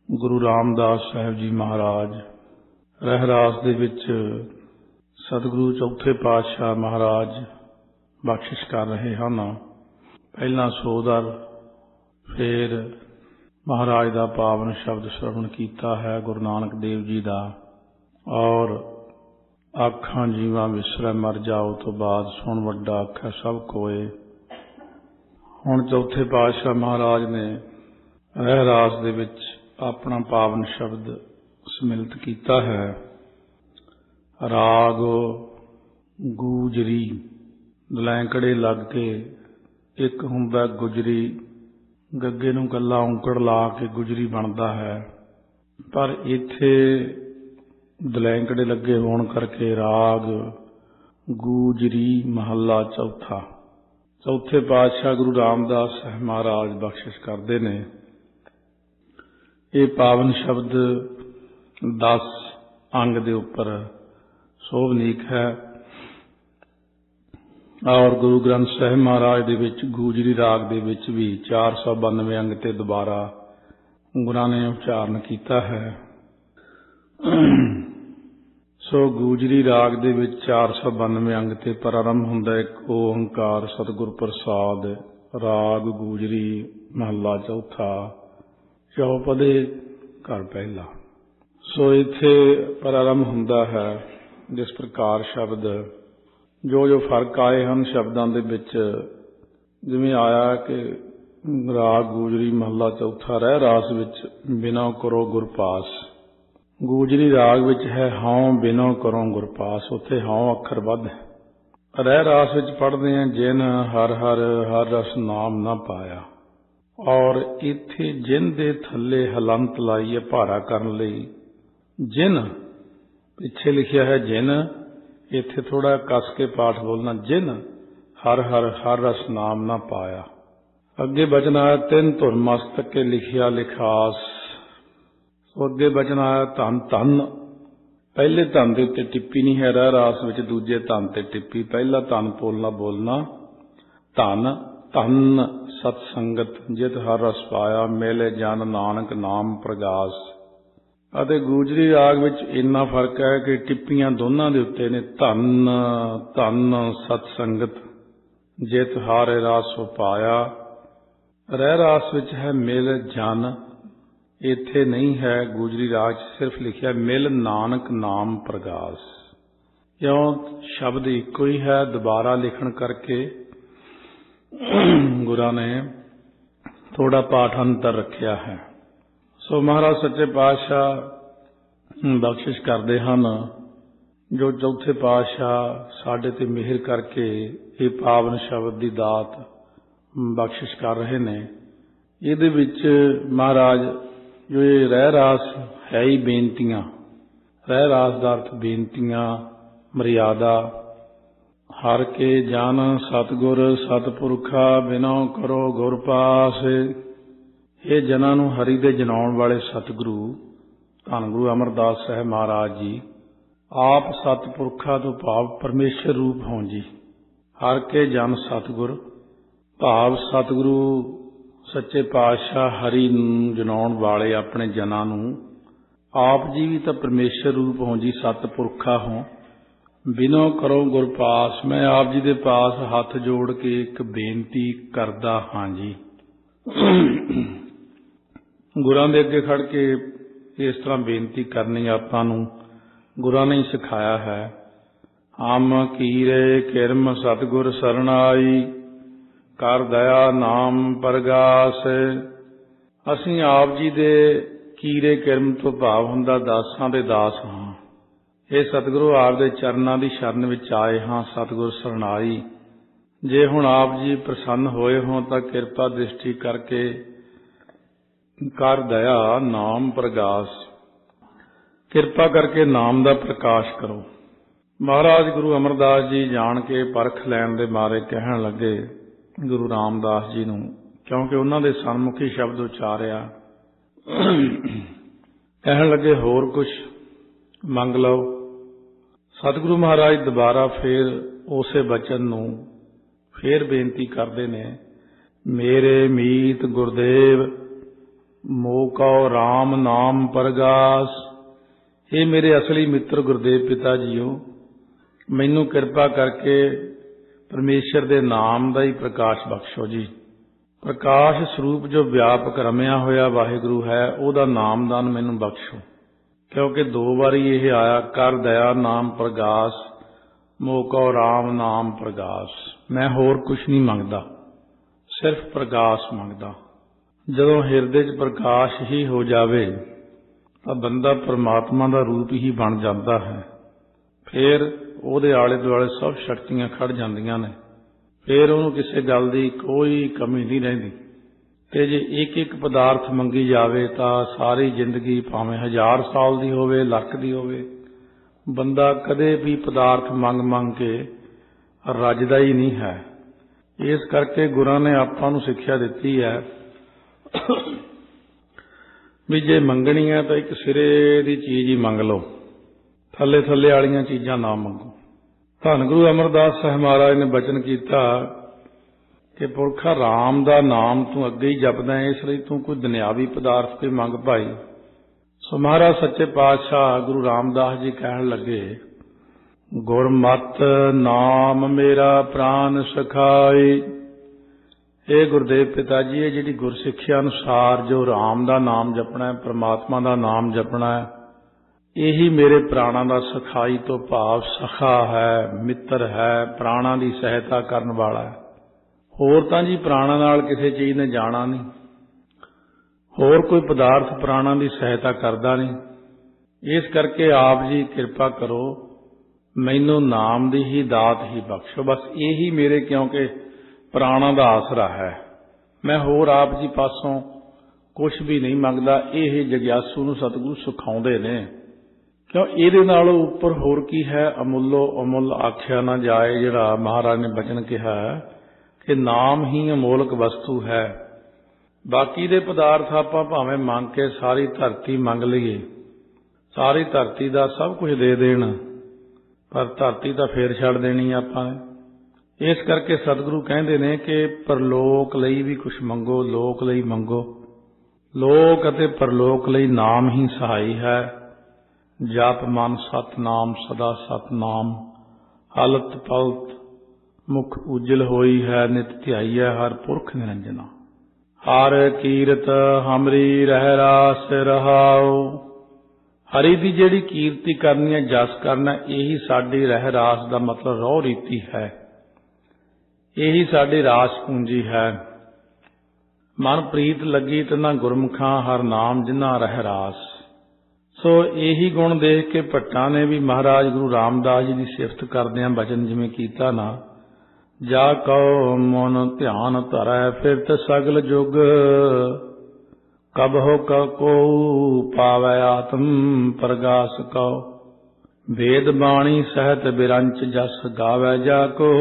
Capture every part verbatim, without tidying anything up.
गुरु रामदास साहब जी महाराज रहरास दे विच सतगुरु चौथे पातशाह महाराज बख्शिश कर रहे हैं। पहला सोदर फिर महाराज का पावन शब्द श्रवण किया है गुरु नानक देव जी का, और आखा जीवा विसरै मर जाओ तो बाद सुन वड्डा आखा सब कोए। हुण चौथे पातशाह महाराज ने रहरास दे विच अपना पावन शब्द सम्मिलित किया है। राग गूजरी दलैंकड़े लग के एक हुंदा गुजरी, गग्गे नूं कल्ला औंकड़ ला के गुजरी बनता है, पर इत्थे दलैंकड़े लगे होण करके राग गूजरी महला चौथा। चौथे पातशाह गुरु रामदास साहब महाराज बख्शिश करते ने। ये पावन शब्द दस अंग दे उपर शोभनीक है, और गुरु ग्रंथ साहिब महाराज दे विच गूजरी राग दे विच भी चार सौ बानवे अंग ते दोबारा गुरां ने उच्चारण किया है। सो गूजरी राग दे विच चार सौ बानवे अंग ते प्रारंभ हुंदा एक ओंकार सतगुर प्रसाद। राग गूजरी महला चौथा चौपदे घर पहला। सो इत्थे प्रारंभ हुंदा है जिस प्रकार शब्द जो जो फर्क आए हैं शब्दों के विच, जिवें आया कि राग गूजरी महला चौथा रह रास विच बिना करो गुरपास। गूजरी राग विच है हाउ बिना करो गुरपास, उत्थे हाउ अखर वध है। रह रास विच पढ़ते हैं जिन हर हर हर रस नाम ना पाया, और इत्थे जिन दे थल्ले हलंत लाई है भारा करन लई। जिन पिछे लिखिया है जिन, इत्थे थोड़ा कस के पाठ बोलना जिन हर हर हर रस नाम ना पाया। अगे बचन आया तिन धुर मस्तक के लिखिया लिखास। अगे बचन आया धन धन, पहले धन के उत्ते टिप्पी नहीं है, रह रास विच दूजे धन ते टिप्पी। पहला धन बोलना बोलना धन धन सतसंगत जित हर रस पाया, मेले जन नानक नाम प्रगास। अते गूजरी राग विच इन्ना फर्क है कि टिप्पियां दोनों के उत्ते ने। धन धन सतसंगत जित हारे रस पाया। रह रास विच है मिल जन, इत्थे नहीं है गूजरी राग सिर्फ लिखिया मिल नानक नाम प्रगास। क्यों शब्द इको ही है, दोबारा लिखण करके गुरु ने थोड़ा पाठ अंतर रखिया है। सो महाराज सच्चे पातशाह बख्शिश करते हैं जो चौथे पातशाह साडे ते मिहर करके ये पावन शब्द की दात बख्शिश कर रहे ने। इहदे विच महाराज जो ये रह रास है ही बेनतियां, रह रास का अर्थ बेनतियां मर्यादा। हर के जन सतगुर सतपुरखा बिना करो गुर पास। ये जना नूं हरि दे जनाउण वाले सतगुरु धन गुरु अमरदास साहब महाराज जी आप सतपुरखा तो भाव परमेश्वर रूप हों जी। हर के जन सतगुर भाव सतगुरु सच्चे पातशाह हरि नूं जनाउण वाले अपने जना नूं आप जी भी तो परमेश्वर रूप हों जी, सतपुरखा हों। बिनो करो गुरपास, मैं आप जी दे पास हाथ जोड़ के एक बेनती करदा हाँ जी। गुरां दे अगे खड़ के इस तरह बेनती करनी आपां नूं गुरां ने सिखाया है। हम कीरे किरम सतगुर सरनाई, कर दया नाम परगास। असीं आप जी दे कीरे किरम तो भाव हुंदा दासां दे दास हाँ। ये सतगुरु आप दे चरनां दी शरण विच आए हाँ सतगुर सरनाई। जे हुण आप जी प्रसन्न होए हों तां किरपा दृष्टि करके कर दया नाम प्रगास। किरपा करके नाम दा प्रकाश करो। महाराज गुरु अमरदास जी जान के परख लैण दे मारे कहण लगे गुरु रामदास जी नूं, क्योंकि उन्हां दे सन्मुखी शब्द उचारिया। कहण लगे होर कुछ मंग लो। सतगुरु महाराज दोबारा फिर उसे बचन नूं फिर बेनती करते ने। मेरे मीत गुरदेव मोह कहो राम नाम प्रगास। ये मेरे असली मित्र गुरदेव पिता जीओ, मैनू किरपा करके परमेश्वर दे नाम दा ही प्रकाश बख्शो जी। प्रकाश स्वरूप जो व्यापक रमिया होया वाहिगुरु है, ओदा नामदान मैनू बख्शो, क्योंकि दो बारी यह आया, कर दया नाम प्रगास, मोह कहो राम नाम प्रगास। मैं होर कुछ नहीं मंगदा, सिर्फ प्रकाश मंगदा। जदों हिरदे च प्रकाश ही हो जावे तां बंदा परमात्मा दा रूप ही बन जाता है। फिर ਉਹਦੇ आले दुआले सब शक्तियां खड़ जांदियां ने, फिर ਉਹਨੂੰ ਕਿਸੇ ਗੱਲ ਦੀ कोई कमी नहीं रहिंदी। ते जे एक एक पदार्थ मंगी जावे तां सारी जिंदगी भावें हजार साल दी होवे, लख दी होवे, बंदा कदे भी पदार्थ मंग मंग के रजदा ही नहीं है। इस करके गुरां ने आपां नूं सिक्ख्या दित्ती है भी जे मंगनी है तो एक सिरे दी चीज ही मंग लो, थले थले वालियां चीजां ना मंगो। धन गुरु अमरदास साहिब महाराज ने बचन किया कि पुरखा राम दा नाम तू अगे ही जपदा है, इसलिए तू कोई दुनियावी पदार्थ कोई मंग भाई। सो महाराज सच्चे पातशाह गुरु रामदास जी कहन लगे, गुरमत नाम मेरा प्राण सखाई। ये गुरदेव पिता जी, ये जी गुरसिक्ख्या अनुसार जो राम दा नाम जपना है, परमात्मा दा नाम जपना है, यही मेरे प्राणा दा सखाई तो भाव सखा है, मित्र है, प्राणा की सहायता करने वाला है। होर तां जी प्राणा नाल किसी चीज ने जाना नहीं, होर कोई पदार्थ प्राणा की सहायता करता नहीं। इस करके आप जी कृपा करो, मैनू नाम दी ही दात ही बख्शो, बस यही मेरे, क्योंकि प्राणा दा आसरा है। मैं होर आप जी पासों कुछ भी नहीं मंगदा। यह जग्यासू नूं सतगुरु सिखाउंदे ने, क्यों इहदे नालों उपर होर की है। अमुलो अमुल आख्या ना जाए, जिहड़ा महाराज ने बचन कहा कि नाम ही अमोलक वस्तु है। बाकी दे पदार्थ आपां भावें मंग के सारी धरती मंग लईए, सारी धरती दा सब कुछ दे देण, पर धरती तां फेर छड़ देनी आपां ने। इस करके सतगुरु कहंदे ने कि परलोक लई भी कुछ मंगो, लोक लई मंगो। लोक अते परलोक लई नाम ही सहाई है। जप मन सतनाम सदा सतनाम, हलत पलत मुख उजल होई है, नित ध्याई है हर पुरख निरंजना। हर कीरत हमरी रह रास रहाओ। हरि दी जिहड़ी कीर्ति करनी है, जस करना, यही साडी रह रास दा मतलब रौह रीति है, यही साडी रास पूंजी है। मन प्रीत लगी तना गुरमुखां, हर नाम जिन्ना रह रास। सो यही गुण देख के भट्टां ने भी महाराज गुरु रामदास जी की सिफत करदियां बचन जिवें कीता ना, जा कहो मन ध्यान धरै फिरत सगल जुग, कब हो को पावै आत्म प्रगास कहो। वेद बाणी सहत बिरंच जस गावै जाको,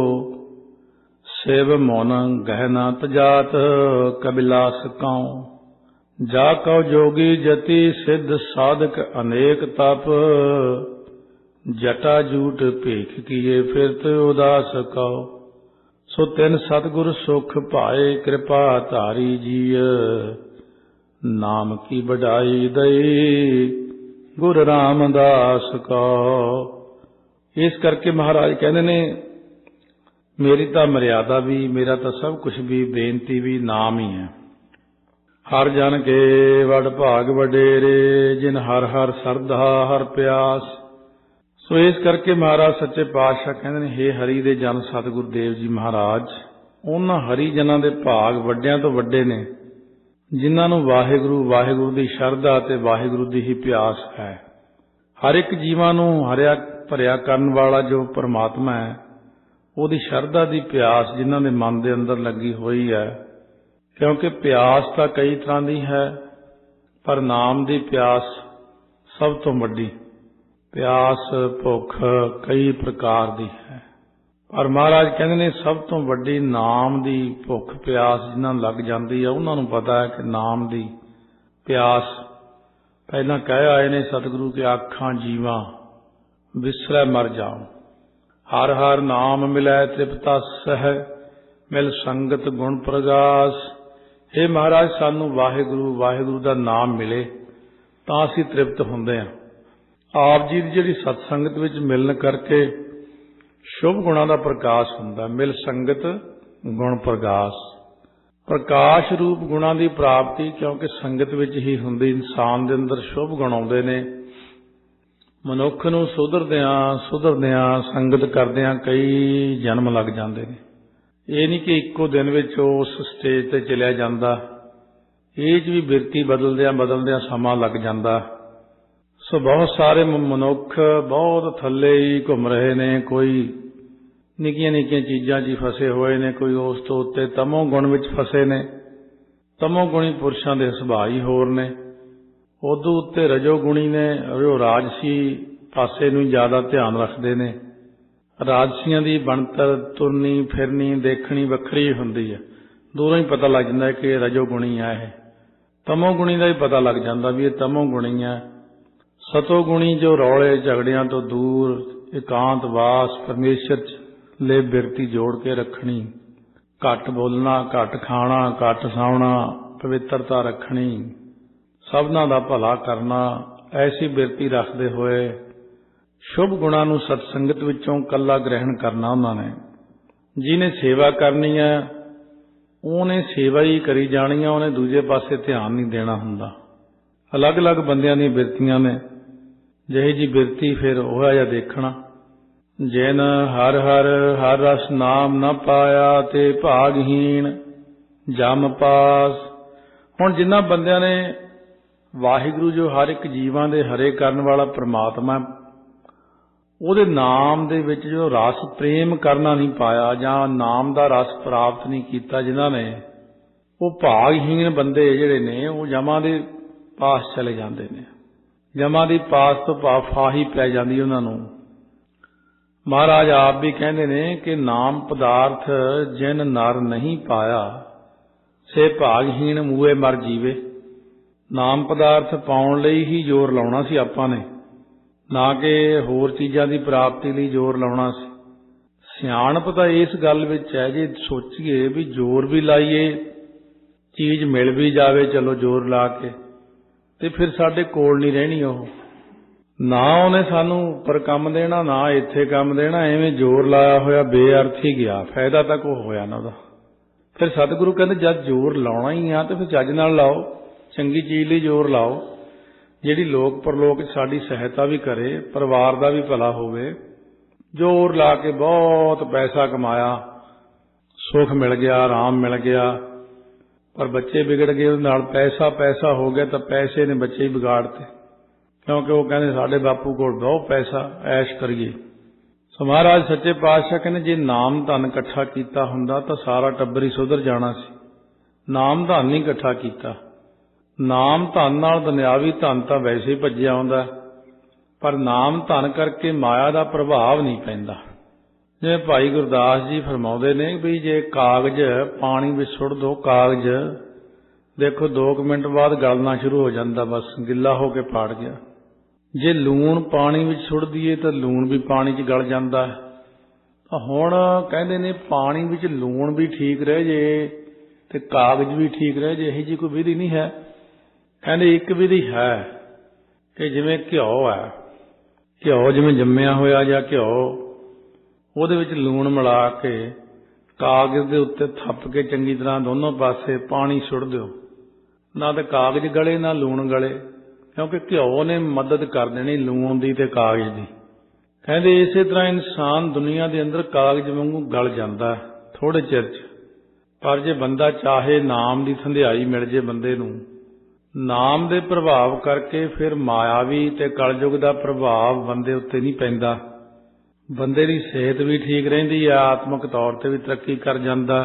शिव मौन गहना तजात कबिलास काओ। जा कहो जोगी जति सिद्ध साधक अनेक तप, जटा जूट भेख किए फिरत उदास कहो। सो तिन सतगुर सुख पाए कृपा धारी जीय, नाम की बढ़ाई दई गुर रामदास कहो। इस करके महाराज कहते ने, मेरी तो मर्यादा भी, मेरा तो सब कुछ भी, बेनती भी नाम ही है। हर जन के वड भाग वडेरे, जिन हर हर सरधा हर प्यास। सो इस करके महाराज सच्चे पातशाह कहते हैं, हे हरि दे जन सतगुरु देव जी महाराज, उन्हां हरि जनां दे भाग वड्डियां तो वड्डे ने, जिन्हां नूं वाहिगुरु वाहिगुरु दी शरधा ते वाहिगुरु दी ही प्यास है। हर एक जीवां नूं हरिया भरिया करन वाला जो परमात्मा है, ਉਹਦੀ शरधा की प्यास जिन्हां दे मन के अंदर लगी हुई है। क्योंकि प्यास तो कई तरह की है, पर नाम की प्यास सब तो वड्डी। प्यास भुख कई प्रकार की है, पर महाराज कहते ने सब तो वड्डी नाम की भुख प्यास जिन्हां लग जाती है, उन्होंने पता है कि नाम की प्यास। पहला कह आए ने सतगुरु के आखां जीवा विसरै मर जाओ, हर हर नाम मिलै तृप्ता सह, मिल संगत गुण प्रगास। हे महाराज सानू वाहिगुरु वाहिगुरु का नाम मिले तां असीं तृप्त हुंदे हां। आप जी दी जिहड़ी सत्संगत विच मिलन करके शुभ गुणां दा प्रकाश हुंदा। मिल संगत गुण प्रकाश, प्रकाश रूप गुणां दी प्राप्ति क्योंकि संगत विच ही हुंदी। इंसान दे अंदर शुभ गुण आउंदे ने। मनुख नूं सुधरदिआं सुधरदिआं संगत करदिआं कई जन्म लग जांदे ने। ਇਹ नहीं कि इक्को दिन विच उस स्टेज ते चलिया जांदा, ਇਹ 'ਚ भी बिरती बदलदिआं बदलदिआं समा लग जांदा। सो बहुत सारे मनुख बहुत थल्ले ही घुम रहे ने, कोई निक्कियां निक्कियां चीज़ां 'ਚ फसे होए ने, कोई उस तो उत्ते तमो गुण विच फसे ने। तमो गुणी पुरुषां दे सुभाਅ ही होर ने, उदों उत्ते रजो गुणी ने, वो राजसी पासे नूं ज़्यादा ध्यान रखते ने। राजसियां दी बनतर तुरनी फिरनी देखनी वखरी हुंदी है, दूरों ही पता लग जाता है कि रजो गुणी है। यह तमो गुणी का भी पता लग जाता भी ये तमो गुणी है। सतो गुणी जो रौले झगड़ियां तो दूर एकांत वास परमेश्वर ले बिरती जोड़ के रखनी, घट बोलना घट खाना घट सौना पवित्रता रखनी, सबना दा भला करना, ऐसी बिरती रखते हुए शुभ गुणा नूं सत्संगत विचों कला ग्रहण करना। उन्होंने जिन्हें सेवा करनी है उन्हें सेवा ही करी जानी है, उन्हें दूजे पासे ध्यान नहीं देना हुंदा। अलग अलग बंदियां दी बिरतियां ने, जिही जी बिरती फिर ओहा जिहा देखना। जिन हर हर हर रस नाम न पाया ते भागहीन जम पास। हुण जिन्हां बंदियां ने वाहिगुरू जो हर एक जीवां दे हरे करन वाला परमात्मा, ਉਹਦੇ नाम ਦੇ ਵਿੱਚ जो रस प्रेम करना नहीं पाया ਜਾਂ नाम ਦਾ रस प्राप्त नहीं ਕੀਤਾ ਜਿਨ੍ਹਾਂ ਨੇ, ਉਹ ਭਾਗਹੀਣ ਬੰਦੇ ਜਿਹੜੇ ਨੇ ਉਹ ਜਮਾਂ ਦੇ ਪਾਸ ਚਲੇ ਜਾਂਦੇ ਨੇ। ਜਮਾਂ ਦੀ ਪਾਸ ਤੋਂ ਭਾਵ ਫਾਹੀ ਪੈ ਜਾਂਦੀ ਉਹਨਾਂ ਨੂੰ। ਮਹਾਰਾਜ ਆਪ ਵੀ ਕਹਿੰਦੇ ਨੇ ਕਿ ਨਾਮ ਪਦਾਰਥ ਜਿਨ ਨਰ ਨਹੀਂ ਪਾਇਆ ਸੇ ਭਾਗਹੀਣ ਮੂਏ ਮਰ ਜੀਵੇ। ਨਾਮ ਪਦਾਰਥ ਪਾਉਣ ਲਈ ਹੀ ਜ਼ੋਰ ਲਾਉਣਾ ਸੀ ਆਪਾਂ ਨੇ, ना कि होर चीज़ां की प्राप्ति लिए जोर लाउणा सी। सियाणप तां इस गल विच है, जे सोचीए भी जोर भी लाइए चीज़ मिल भी जावे, चलो जोर ला के ते फिर साडे कोल नहीं रहनी। ओह ना उहने सानू उपर काम देना ना इत्थे काम देना, एवें जोर लाया होया बेअर्थ ही गया, फायदा तां कोई होया ना उहदा। फिर सतगुरु कहंदे जद जोर लाउणा ही आ ते फिर चज नाल लाओ, चंगी चीज़ लई जोर लाओ ਜਿਹੜੀ ਲੋਕ ਪਰਲੋਕ ਸਾਡੀ ਸਹਾਇਤਾ ਵੀ ਕਰੇ, ਪਰਿਵਾਰ ਦਾ ਵੀ ਭਲਾ ਹੋਵੇ। ਜ਼ੋਰ ਲਾ ਕੇ ਬਹੁਤ ਪੈਸਾ ਕਮਾਇਆ, ਸੁੱਖ ਮਿਲ ਗਿਆ, ਆਰਾਮ ਮਿਲ ਗਿਆ, ਪਰ ਬੱਚੇ ਵਿਗੜ ਗਏ ਉਹਦੇ ਨਾਲ। ਪੈਸਾ ਪੈਸਾ ਹੋ ਗਿਆ ਤਾਂ ਪੈਸੇ ਨੇ ਬੱਚੇ ਹੀ ਵਿਗਾੜਤੇ, ਕਿਉਂਕਿ ਉਹ ਕਹਿੰਦੇ ਸਾਡੇ ਬਾਪੂ ਕੋਲ ਬਹੁਤ ਪੈਸਾ, ਐਸ਼ ਕਰੀਏ। ਸੋ ਮਹਾਰਾਜ ਸੱਚੇ ਪਾਤਸ਼ਾਹ ਕਹਿੰਦੇ ਜੇ ਨਾਮ ਧਨ ਇਕੱਠਾ ਕੀਤਾ ਹੁੰਦਾ ਤਾਂ ਸਾਰਾ ਟੱਬਰ ਹੀ ਸੁਧਰ ਜਾਣਾ ਸੀ। ਨਾਮ ਧਨ ਨਹੀਂ ਇਕੱਠਾ ਕੀਤਾ। ਨਾਮ ਧਨ ਨਾਲ ਦੁਨਿਆਵੀ ਧਨ ਤਾਂ ਵੈਸੇ ਹੀ ਭੱਜਿਆ ਆਉਂਦਾ, ਪਰ ਨਾਮ ਧਨ ਕਰਕੇ ਮਾਇਆ ਦਾ ਪ੍ਰਭਾਵ ਨਹੀਂ ਪੈਂਦਾ। ਜਿਵੇਂ ਭਾਈ ਗੁਰਦਾਸ ਜੀ ਫਰਮਾਉਂਦੇ ਨੇ ਵੀ ਜੇ ਕਾਗਜ਼ ਪਾਣੀ ਵਿੱਚ ਸੁੱਟ ਦੋ, ਕਾਗਜ਼ ਦੇਖੋ ਦੋ ਕੁ ਮਿੰਟ ਬਾਅਦ ਗਲਣਾ ਸ਼ੁਰੂ ਹੋ ਜਾਂਦਾ, ਬਸ ਗਿੱਲਾ ਹੋ ਕੇ ਪਾੜ ਗਿਆ। ਜੇ ਲੂਣ ਪਾਣੀ ਵਿੱਚ ਸੁੱਟ ਦਈਏ ਤਾਂ ਲੂਣ ਵੀ ਪਾਣੀ 'ਚ ਗਲ ਜਾਂਦਾ। ਤਾਂ ਹੁਣ ਕਹਿੰਦੇ ਨੇ ਪਾਣੀ ਵਿੱਚ ਲੂਣ ਵੀ ਠੀਕ ਰਹੇ ਜੇ ਤੇ ਕਾਗਜ਼ ਵੀ ਠੀਕ ਰਹੇ ਜੇ, ਇਹੋ ਜਿਹੀ ਕੋਈ ਵਿਧੀ ਨਹੀਂ ਹੈ। ਕਹਿੰਦੇ ਇੱਕ ਵਿਧੀ ਹੈ ਕਿ ਜਿਵੇਂ ਘਿਓ ਹੈ, ਘਿਓ ਜਿਵੇਂ ਜੰਮਿਆ ਹੋਇਆ ਜਾਂ ਘਿਓ, ਉਹਦੇ ਵਿੱਚ ਲੂਣ ਮਿਲਾ ਕੇ ਕਾਗਜ਼ ਦੇ ਉੱਤੇ ਥੱਪ ਕੇ ਚੰਗੀ ਤਰ੍ਹਾਂ ਦੋਨੋਂ ਪਾਸੇ ਪਾਣੀ ਸੁੱਟ ਦਿਓ, ਨਾ ਤਾਂ ਕਾਗਜ਼ ਗਲੇ ਨਾ ਲੂਣ ਗਲੇ, ਕਿਉਂਕਿ ਘਿਓ ਨੇ ਮਦਦ ਕਰ ਦੇਣੀ ਲੂਣ ਦੀ ਤੇ ਕਾਗਜ਼ ਦੀ। ਕਹਿੰਦੇ ਇਸੇ ਤਰ੍ਹਾਂ ਇਨਸਾਨ ਦੁਨੀਆ ਦੇ ਅੰਦਰ ਕਾਗਜ਼ ਵਾਂਗੂ ਗਲ ਜਾਂਦਾ ਥੋੜੇ ਚਿਰ 'ਚ, ਪਰ ਜੇ ਬੰਦਾ ਚਾਹੇ ਨਾਮ ਦੀ ਸੰਧਿਆਈ ਮਿਲ ਜੇ ਬੰਦੇ ਨੂੰ, ਨਾਮ ਦੇ ਪ੍ਰਭਾਵ ਕਰਕੇ ਫਿਰ ਮਾਇਆਵੀ ਤੇ ਕਲਯੁਗ ਦਾ ਪ੍ਰਭਾਵ ਬੰਦੇ ਉੱਤੇ ਨਹੀਂ ਪੈਂਦਾ। ਬੰਦੇ ਦੀ ਸਿਹਤ ਵੀ ਠੀਕ ਰਹਿੰਦੀ ਆ, ਆਤਮਿਕ ਤੌਰ ਤੇ ਵੀ ਤਰੱਕੀ ਕਰ ਜਾਂਦਾ।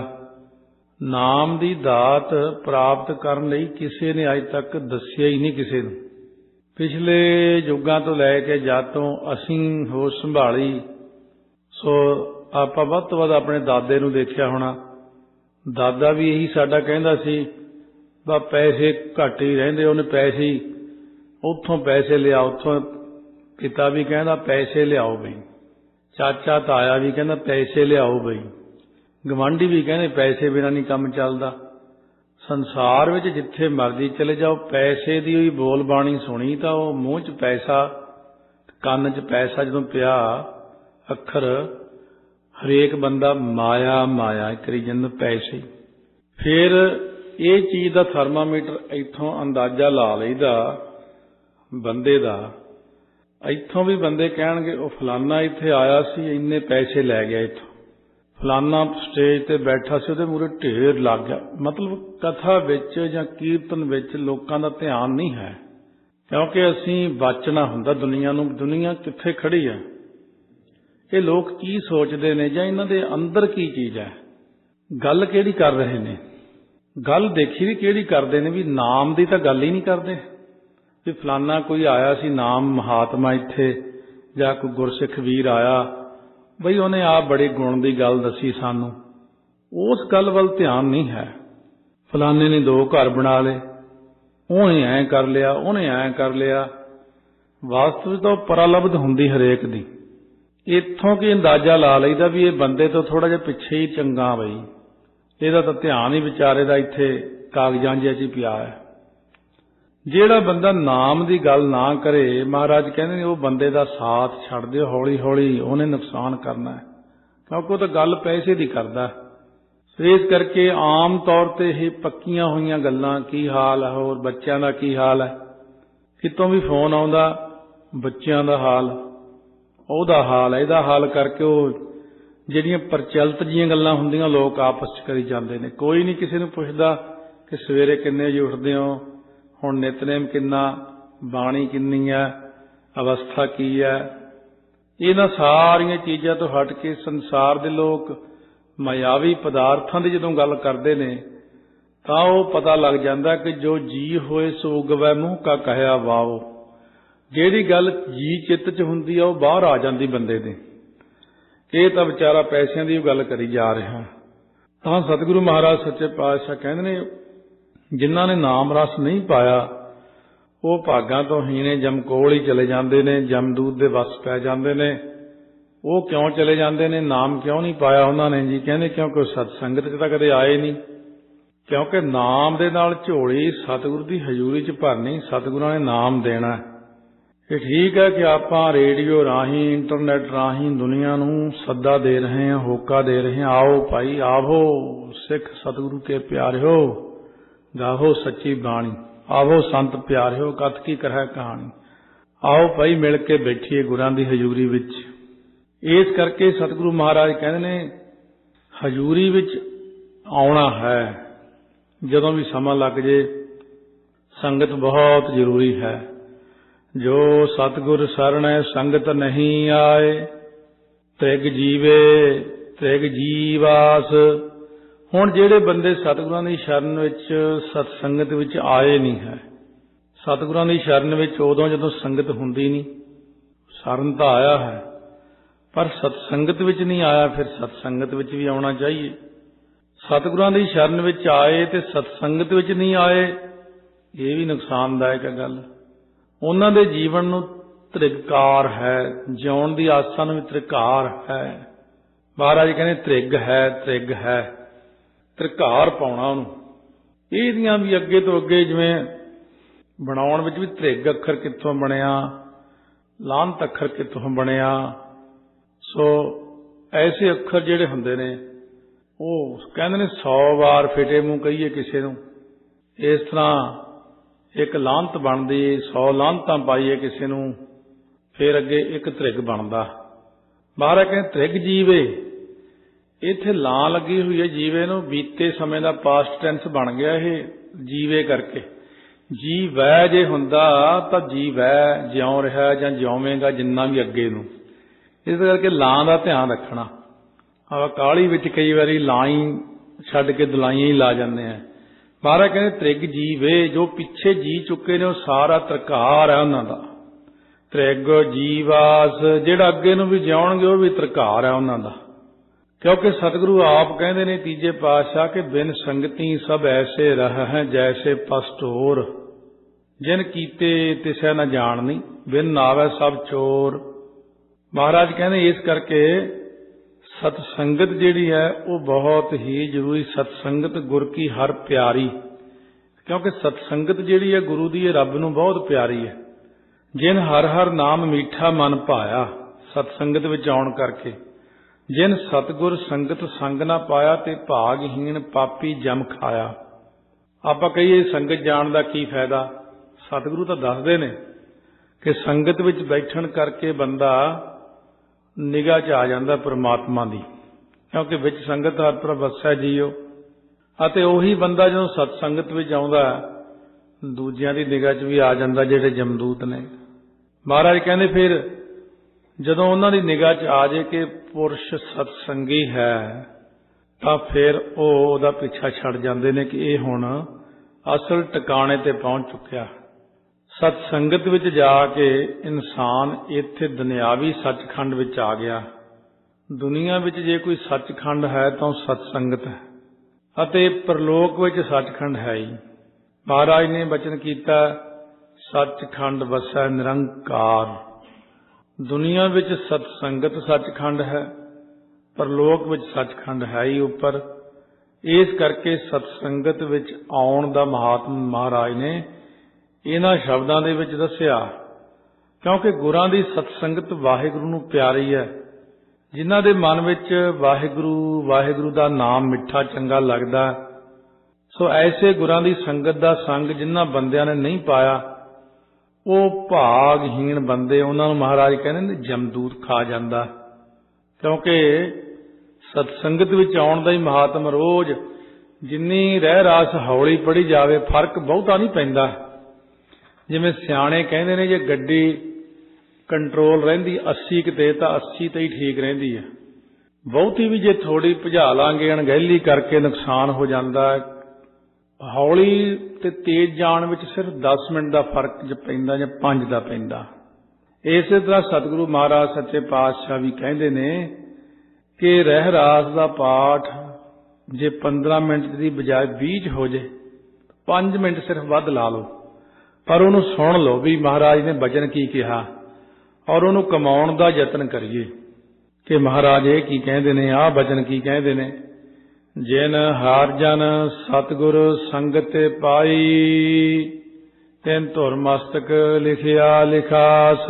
ਨਾਮ ਦੀ ਦਾਤ ਪ੍ਰਾਪਤ ਕਰਨ ਲਈ ਕਿਸੇ ਨੇ ਅੱਜ ਤੱਕ ਦੱਸਿਆ ਹੀ ਨਹੀਂ ਕਿਸੇ ਨੂੰ। ਪਿਛਲੇ ਯੁੱਗਾਂ ਤੋਂ ਲੈ ਕੇ ਜਦ ਤੋਂ ਅਸੀਂ ਹੋਸ਼ ਸੰਭਾਲੀ, ਸੋ ਆਪਾਂ ਵੱਧ ਤੋਂ ਵੱਧ ਆਪਣੇ ਦਾਦੇ ਨੂੰ ਦੇਖਿਆ ਹੋਣਾ। ਦਾਦਾ ਵੀ ਇਹੀ ਸਾਡਾ ਕਹਿੰਦਾ ਸੀ, ਬਾ ਪੈਸੇ ਘੱਟ ਹੀ ਰਹਿੰਦੇ, ਉਹਨੇ ਪੈਸੇ ਹੀ ਉੱਥੋਂ ਪੈਸੇ ਲਿਆ, ਉੱਥੋਂ ਪਿਤਾ ਵੀ ਕਹਿੰਦਾ ਪੈਸੇ ਲਿਆਓ ਬਈ, ਚਾਚਾ ਤਾਇਆ ਵੀ ਕਹਿੰਦਾ ਪੈਸੇ ਲਿਆਓ ਬਈ, ਗਵਾਂਢੀ ਵੀ ਕਹਿੰਦੇ ਪੈਸੇ ਬਿਨਾਂ ਨਹੀਂ ਕੰਮ ਚੱਲਦਾ। संसार विच जिथे मर्जी चले जाओ, पैसे दी ही बोल बाणी सुनी तो वो मूँह च पैसा, ਕੰਨ 'ਚ पैसा जदों पिया अखर, हरेक बंदा माया माया करी जांदा पैसे। फिर ये चीज़ का थर्मामीटर इत्थों अंदाजा ला लईदा बंदे दा। इत्थों भी बंदे कहणगे वो फलाना इत्थे आया सी, इन्ने पैसे लै गया इत्थों, फलाना स्टेज ते बैठा सी, उहदे मूहरे ढेर लग गया। मतलब कथा विच जां कीर्तन विच लोकां दा ध्यान नहीं है, क्योंकि असीं बचना हुंदा दुनिया नूं। दुनिया कित्थे खड़ी है, ये लोग की सोचते ने जां इन्हां दे अंदर की चीज़ है, गल किहड़ी कर रहे ने। गल देखी भी किहड़ी करदे ने, भी नाम दी तां गल ही नहीं करदे भी फलाना कोई आया सी नाम महात्मा इत्थे, जां कोई गुरसिख वीर आया बई उन्हें आप बड़े गुण की गल दसी सानू, उस गल वल ध्यान नहीं है। फलाने ने दो घर बना ले, उन्हें ऐ कर लिया, उन्हें ऐ कर लिया। वास्तविक तो परालब्ध हुंदी हरेक दी। इत्थों की अंदाजा ला लईदा भी ये बंदे तो थोड़ा जिहा पिछे ही चंगा बई, इहदा तां ध्यान ही विचारे दा इत्थे कागजां जिहा च पिया है। ਜਿਹੜਾ ਬੰਦਾ नाम की गल ना करे, महाराज कहते ने वो बंदे का साथ छड़ दिओ, हौली हौली उन्हें नुकसान करना है, क्योंकि वो तो गल पैसे की करता है। इस करके आम तौर पर यह पक्कियां हुई गल्लां, की हाल है, होर बच्चों का की हाल है, कितों भी फोन आउंदा बच्चों का हाल, ਉਹਦਾ हाल है, ਇਹਦਾ हाल करके वो ਜਿਹੜੀਆਂ प्रचलित जिहियां गल्लां हुंदियां लोग आपस च करी जांदे ने। कोई नहीं किसी नूं पुछदा कि सवेरे किन्ने वजे उठदे हो, हुण नितनेम किन्ना, बाणी किन्नी है, अवस्था की है। इन्हां सारियां चीज़ां तो हट के संसार दे लोग मायावी पदार्थां दी जदों गल करदे ने तां वो पता लग जांदा कि जो जी होए सो उगवै मूँह का कहया वाओ। जिहड़ी गल जी चित्त च हुंदी आ वो बाहर आ जांदी बंदे दे। ये तां विचारा पैसिਆਂ ਦੀ गल करी जा रहा। तां सतगुरु महाराज सच्चे पातशाह कहंदे ने जिन्हां ने नाम रस नहीं पाया वो भागां तो हीने जमकोल ही चले जाते हैं, जमदूत दे वस पै जाते हैं। वो क्यों चले जाते हैं, नाम क्यों नहीं पाया उन्होंने जी? कहते क्योंकि सतसंगत च तां कदे आए नहीं, क्योंकि नाम दे नाल झोली सतगुरु की हजूरी च भरनी, सतगुरां ने नाम देना। ये ठीक है कि आप रेडियो राही इंटरनेट राही दुनिया नूं सद्दा दे रहे हैं, होका दे रहे हैं, आओ भाई आवो सिख सतगुरु के प्यारे हो, गाहो सच्ची बाणी, आवो संत प्यारे हो, कथ की करह कहानी, आओ भाई मिल के बैठिए गुरां दी हजूरी विच। इस करके सतगुरु महाराज कहते ने हजूरी विच आउणा है, जदों भी समा लग जे संगत बहुत जरूरी है। जो सतगुर सरणै संगत नहीं आए, त्रिग जीवे त्रिग जीवास। हुण जिहड़े बंदे सतगुरां दी शरण विच सतसंगत विच आए नहीं है, सतगुरां दी शरण विच उदों जदों संगत हुंदी नहीं, शरण तां आया है पर सतसंगत विच नहीं आया, फिर सतसंगत विच भी आउणा चाहिए। सतगुरां दी शरण विच आए ते सतसंगत विच नहीं आए, ये भी नुकसानदायक है गल। उन्हां दे जीवन नूं त्रिकार है, जिउण दी आसां नूं भी त्रिकार है। महाराज कहने त्रिग है, त्रिग है, त्रिकार पाउणा उहनूं। इहदियां भी अगे तो अगे जिवें बनाउण विच भी त्रिग अखर कित्थों बणिया, लांत अखर कित्थों बणिया। सो ऐसे अखर जिहड़े हुंदे ने ਉਹ ਕਹਿੰਦੇ ਨੇ सौ वार फिटे मूँह कहीए किसी नूं, इस तरह एक लांत बनदी, सौ लांतां पाईए किसी नूं, फिर अगे एक त्रिग बनदा। महाराज कहते त्रिग जीवे, इत्थे लां लगी हुई है जीवे नूं, बीते समय का पास्ट टेंस बन गया ये जीवे करके। जी वै जे हुंदा तां जी वै जिउं रहा जां जिउवेगा जिन्ना भी अगे नूं, इस करके लां दा ध्यान रखना। आ काली विच कई बारी लाई छड्ड के दुलाइयां ही ला जांदे हैं। महाराज कहते त्रिग जीवे, जो पिछे जी चुके ने सारा त्रिकार है उन्हां दा। त्रिग जीवास, जिहड़ा अगे नूं भी जिउणगे वो भी त्रिकार है उन्हां दा। क्योंकि सतगुरु आप कहते ने तीजे पातशाह के बिन संगति सब ऐसे रह हैं जैसे पसटोर, जिन कीते तिसै न जाननी, बिन नावै सब चोर। महाराज कहते इस करके सतसंगत जिहड़ी है वो बहुत ही जरूरी। सतसंगत गुर की हर प्यारी, क्योंकि सतसंगत जिहड़ी है गुरु दी रब नूं बहुत प्यारी है। जिन हर हर नाम मीठा मन भाया, सतसंगत विच आउण करके जिन सतगुर संगत संग ना पाया ते भागहीन पापी जम खाया। आपां कहीए संगत जाण दा की फायदा, सतगुरु तां दसदे ने कि संगत विच बैठण करके बंदा निगाह च आ जांदा परमात्मा दी, क्योंकि विच संगत हर प्रभ वसै जीओ। अते ओही बंदा जदों सतसंगत विच आउंदा दूजिਆਂ ਦੀ निगाह च भी आ जांदा ਜਿਹੜੇ जमदूत ने। महाराज कहंदे फिर जदों उन्हां दी निगाह च आ जाए कि पुरुष सतसंगी है तां फिर ਉਹ ਉਹਦਾ ਪਿੱਛਾ ਛੱਡ ਜਾਂਦੇ ਨੇ कि ਇਹ ਹੁਣ ਅਸਲ ਟਿਕਾਣੇ ਤੇ ਪਹੁੰਚ ਚੁੱਕਿਆ। सतसंगत विच जाके इंसान इत्थे दुनियावी सचखंड विच आ गया। दुनिया विच जे कोई सचखंड है तो सतसंगत है, अते परलोक विच सचखंड है ही। महाराज ने बचन कीता सचखंड वसै निरंकार। दुनिया विच सतसंगत सचखंड है, परलोक विच सचखंड है ही उपर। इस करके सतसंगत विच आउण दा महात्म महाराज ने इन्हां शब्दां दे विच दस्सिया, क्योंकि गुरां दी सतसंगत वाहिगुरू नूं प्यारी है। जिन्हां दे मन विच वाहिगुरू वाहिगुरू दा नाम मिठा चंगा लगदा, सो ऐसे गुरां दी संगत दा संग जिन्हां बंदियां ने नहीं पाया, ਉਹ ਭਾਗਹੀਣ ਬੰਦੇ ਉਹਨਾਂ ਨੂੰ ਮਹਾਰਾਜ ਕਹਿੰਦੇ ਨੇ ਜਮਦੂਤ ਖਾ ਜਾਂਦਾ। ਕਿਉਂਕਿ ਸਤਸੰਗਤ ਵਿੱਚ ਆਉਣ ਦਾ ਹੀ ਮਹਾਤਮ ਰੋਜ਼ ਜਿੰਨੀ ਰਹਿ ਰਾਸ ਹੌਲੀ ਪੜੀ ਜਾਵੇ ਫਰਕ ਬਹੁਤਾ ਨਹੀਂ ਪੈਂਦਾ। ਜਿਵੇਂ ਸਿਆਣੇ ਕਹਿੰਦੇ ਨੇ ਜੇ ਗੱਡੀ ਕੰਟਰੋਲ ਰਹਿੰਦੀ अस्सी ਕਿਤੇ ਤਾਂ अस्सी ਤੇ ਹੀ ਠੀਕ ਰਹਿੰਦੀ ਹੈ। ਬਹੁਤੀ ਵੀ ਜੇ ਥੋੜੀ ਭਜਾ ਲਾਂਗੇ ਅਣਗਹਿਲੀ ਕਰਕੇ ਨੁਕਸਾਨ ਹੋ ਜਾਂਦਾ। ਹੌਲੀ ਤੇ ਤੇਜ਼ ਜਾਣ ਵਿੱਚ ਸਿਰਫ दस ਮਿੰਟ ਦਾ ਫਰਕ ਜ ਪੈਂਦਾ ਜਾਂ ਪੰਜ ਦਾ ਪੈਂਦਾ। ਇਸੇ ਤਰ੍ਹਾਂ ਸਤਿਗੁਰੂ ਮਹਾਰਾਜ ਸੱਚੇ ਪਾਤਸ਼ਾਹ ਵੀ ਕਹਿੰਦੇ ਨੇ ਕਿ ਰਹਿ ਰਾਸ ਦਾ ਪਾਠ ਜੇ पंद्रह ਮਿੰਟ ਦੀ ਬਜਾਏ बीस ਹੋ ਜੇ, पाँच ਮਿੰਟ ਸਿਰਫ ਵੱਧ ਲਾ ਲਓ, ਪਰ ਉਹਨੂੰ ਸੁਣ ਲਓ ਵੀ ਮਹਾਰਾਜ ਨੇ ਬਚਨ ਕੀ ਕਿਹਾ, ਔਰ ਉਹਨੂੰ ਕਮਾਉਣ ਦਾ ਯਤਨ ਕਰੀਏ ਕਿ ਮਹਾਰਾਜ ਇਹ ਕੀ ਕਹਿੰਦੇ ਨੇ, ਆਹ ਬਚਨ ਕੀ ਕਹਿੰਦੇ ਨੇ। जिन हार जन सतगुर संगत पाई, तिन धुर मस्तक लिखिया लिखास।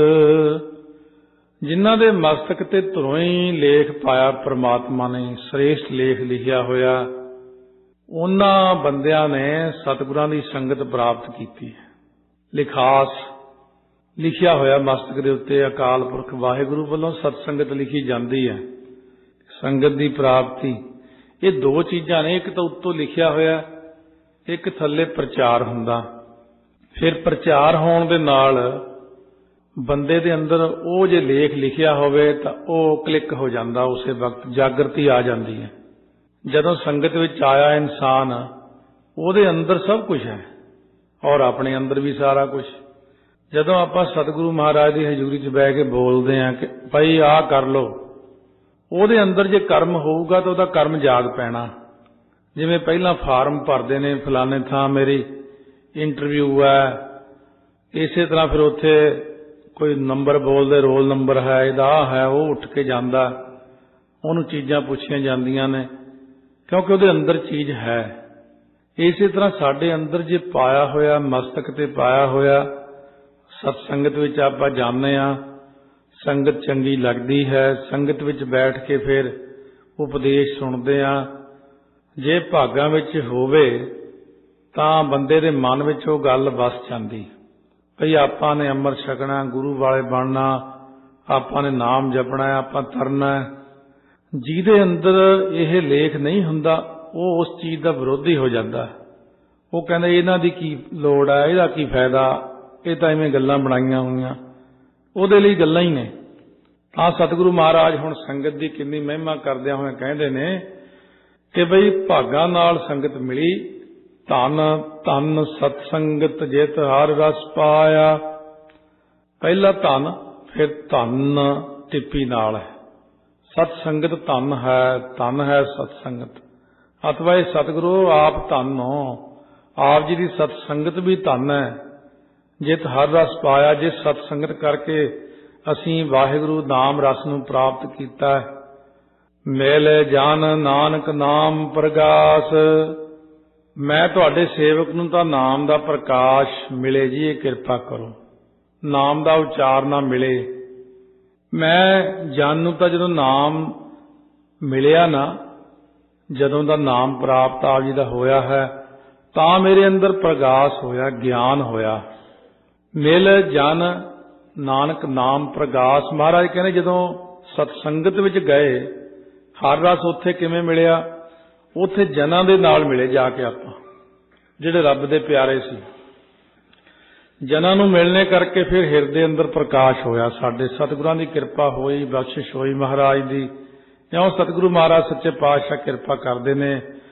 जिन्हां दे मस्तक ते धुरों ही लेख पाया परमात्मा ने, श्रेष्ठ लेख लिखिया होया, उन्हां बंदियां ने सतगुरां दी संगत प्राप्त कीती है। लिखास लिखिया होया मस्तक दे उत्ते अकाल पुरख वाहिगुरू वल्लों सतसंगत लिखी जाती है। संगत दी प्राप्ति ये दो चीज़ां ने, एक तो उत्तों लिखिया होया, एक थल्ले प्रचार हुंदा। फिर प्रचार होण दे नाल बंदे दे अंदर वो जे लेख लिखिया होवे तां वो क्लिक हो जांदा, उसे वक्त जागृति आ जांदी है। जदों संगत विच आया इंसान, ਉਹਦੇ अंदर सब कुछ है और अपने अंदर भी सारा कुछ। जदों आपां सतगुरु महाराज की हजूरी च बैठ के बोलते हैं कि भाई आ कर लो, ਉਹਦੇ ਅੰਦਰ ਜੇ ਕਰਮ ਹੋਊਗਾ ਤਾਂ ਉਹਦਾ ਕਰਮ ਜਾਗ ਪੈਣਾ। ਜਿਵੇਂ ਪਹਿਲਾਂ ਫਾਰਮ ਭਰਦੇ ਨੇ ਫਲਾਣੇ ਥਾਂ ਮੇਰੀ ਇੰਟਰਵਿਊ ਹੈ, ਇਸੇ ਤਰ੍ਹਾਂ ਫਿਰ ਉੱਥੇ ਕੋਈ ਨੰਬਰ ਬੋਲਦੇ ਰੋਲ ਨੰਬਰ ਹੈ ਇਹਦਾ ਆਹ ਹੈ, ਉਹ ਉੱਠ ਕੇ ਜਾਂਦਾ, ਉਹਨੂੰ ਚੀਜ਼ਾਂ ਪੁੱਛੀਆਂ ਜਾਂਦੀਆਂ ਨੇ ਕਿਉਂਕਿ ਉਹਦੇ ਅੰਦਰ ਚੀਜ਼ ਹੈ। ਇਸੇ ਤਰ੍ਹਾਂ ਸਾਡੇ ਅੰਦਰ ਜੇ ਪਾਇਆ ਹੋਇਆ ਮਸਤਕ ਤੇ ਪਾਇਆ ਹੋਇਆ ਸਤਸੰਗਤ ਵਿੱਚ ਆਪਾਂ ਜਾਂਦੇ ਹਾਂ, संगत चंगी लगती है, संगत विच बैठ के फिर उपदेश सुनते हैं। जे भागां विच होवे तां बंदे दे मन विच वो गल वस जांदी, भई आपां ने अमृत छकना, गुरु वाले बनना, आपां ने नाम जपना, आपां तरना। जिहदे अंदर यह लेख नहीं हुंदा वो उस चीज़ का विरोधी हो जाता। वो कहंदे इन्हां दी की लोड़ है, इहदा की फायदा, ये तां इवें गल्लां बनाईआं होईआं, ਉਹਦੇ ਲਈ ਗੱਲਾਂ ਹੀ ਨੇ। ਤਾਂ ਸਤਿਗੁਰੂ ਮਹਾਰਾਜ ਹੁਣ ਸੰਗਤ ਦੀ ਕਿੰਨੀ ਮਹਿਮਾ ਕਰਦਿਆਂ ਹੋਏ ਕਹਿੰਦੇ ਨੇ ਕਿ ਬਈ ਭਾਗਾਂ ਨਾਲ ਸੰਗਤ ਮਿਲੀ, ਧਨ ਧਨ ਸਤਸੰਗਤ ਜਿਤ ਹਰ ਰਸ ਪਾਇਆ। ਪਹਿਲਾ ਧਨ, ਫਿਰ ਧਨ ਟਿੱਪੀ ਨਾਲ ਹੈ। ਸਤਸੰਗਤ ਧਨ ਹੈ, ਧਨ ਹੈ ਸਤਸੰਗਤ। ਅਥਵਾ ਇਹ ਸਤਿਗੁਰੂ ਆਪ ਧਨ ਹੋ, ਆਪ ਜੀ ਦੀ ਸਤਸੰਗਤ ਵੀ ਧਨ ਹੈ। जित हर रस पाया, जिस सतसंगत करके असी वाहिगुरू नाम रस नूं प्राप्त कीता। मेल जान नानक नाम प्रगास, मैं तुहाडे सेवक नूं तां नाम दा प्रकाश मिले जी, ये किरपा करो। नाम दा उचार ना मिले। मैं जान नूं तां जदों नाम मिलिया ना, जदों दा नाम प्राप्त आप जी दा होया है, तां मेरे अंदर प्रकाश होया, ज्ञान होया। मिल जन नानक नाम प्रकाश। महाराज कहने जदों सतसंगत विच गए, हर रस उत्थे किवें मिलिया? उत्थे जनां दे नाल मिले जाके, आपां जिहड़े रब दे प्यारे सी। जनां नूं मिलने करके फिर हिरदे अंदर प्रकाश होया। साडे सतगुरां दी किरपा होई, बख्शिश होई महाराज दी। क्यों सतगुरु महाराज सच्चे पातशाह किरपा करदे ने।